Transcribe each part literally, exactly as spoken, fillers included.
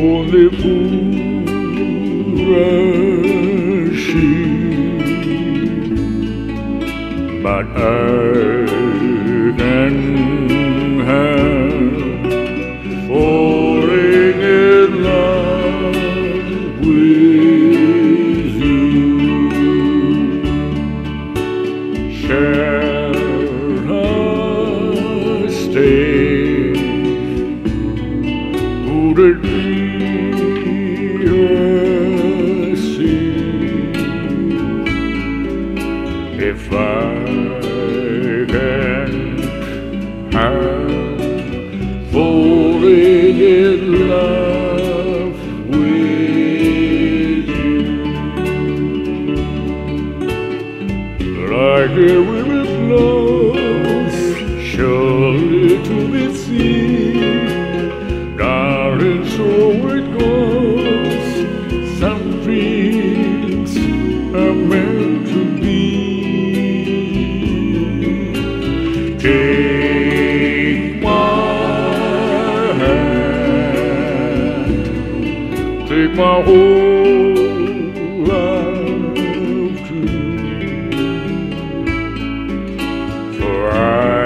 only foolish sheep, but I can have falling in love with you. Shall I stay? Would it be a sin if I can't have falling in love with you? Like a river flows surely to the sea, darling, so it goes. Some dreams are meant to be. Take my hand, take my whole life too, for I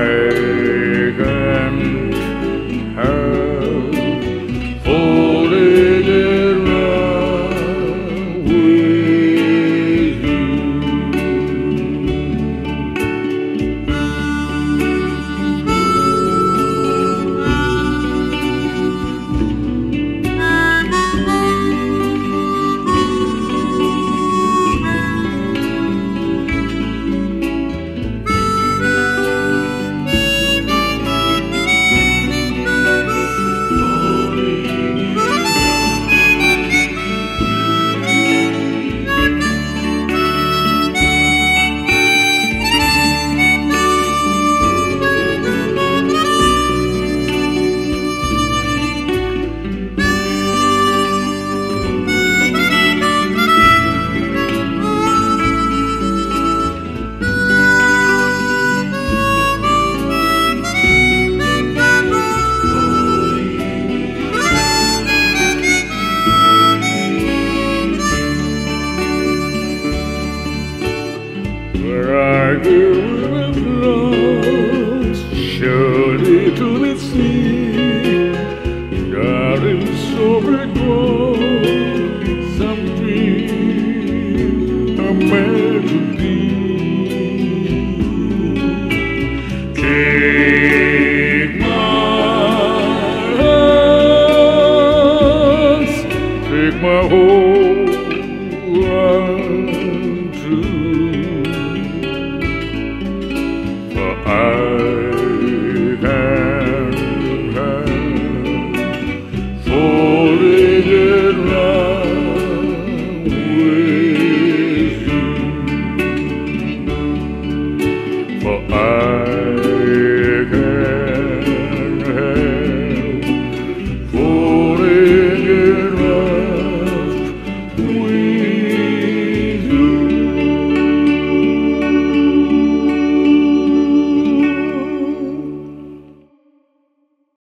can't have falling in love with you. Where I go with flows surely to the sea, darling, so it goes. Some dreams are meant to be. Take my hands, take my whole